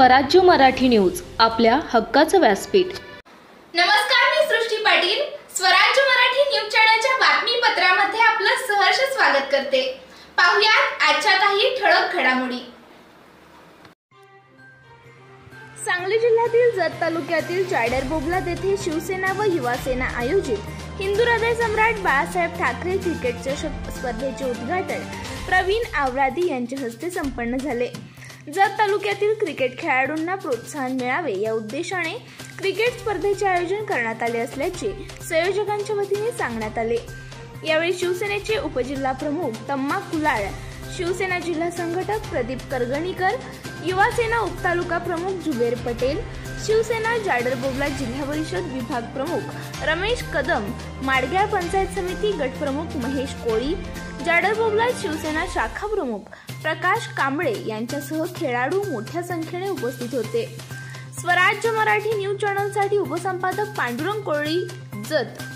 स्वराज्य मराठी न्यूज, आपल्या हक्काचं व्यासपीठ। नमस्कार, मी सृष्टी पाटील स्वराज्य मराठी न्यूज चॅनलच्या बातमीपत्रामध्ये आपलं सहर्ष स्वागत करते। पाहुयात आजच्या काही ठळक घडामोडी। सांगली जिल्ह्यातील जत तालुक्यातील चायडरबोबलाद येथे शिवसेना व युवासेना आयोजित हिंदू हृदय सम्राट बाळासाहेब ठाकरे क्रिकेटच्या स्पर्धेचे उद्घाटन प्रवीण आवरादी यांच्या हस्ते संपन्न झाले। जत तालुक्यातील क्रिकेट खेळाडूंना प्रोत्साहन मिळावे या उद्देशाने क्रिकेट स्पर्धेचे आयोजन करण्यात आले असल्याचे संयोजकांच्या वतीने सांगण्यात आले। यावेळी शिवसेनेचे उपजिल्हा प्रमुख तम्मा कुलाळ, शिवसेना जिल्हा संघटक प्रदीप करगणीकर, युवासेना उपतालुका प्रमुख जुबेर पटेल, शिवसेना जाडरबोबलाद जिल्हा परिषद विभाग प्रमुख रमेश कदम, माडग्याळ पंचायत समिती गट प्रमुख महेश कोळी, जाडरबोबलाद शिवसेना शाखा प्रमुख प्रकाश कांबळे यांच्यासह खेळाडू मोठ्या संख्येने उपस्थित होते। स्वराज्य मराठी न्यूज चॅनलसाठी उपसंपादक पांडुरंग कोळी, जत।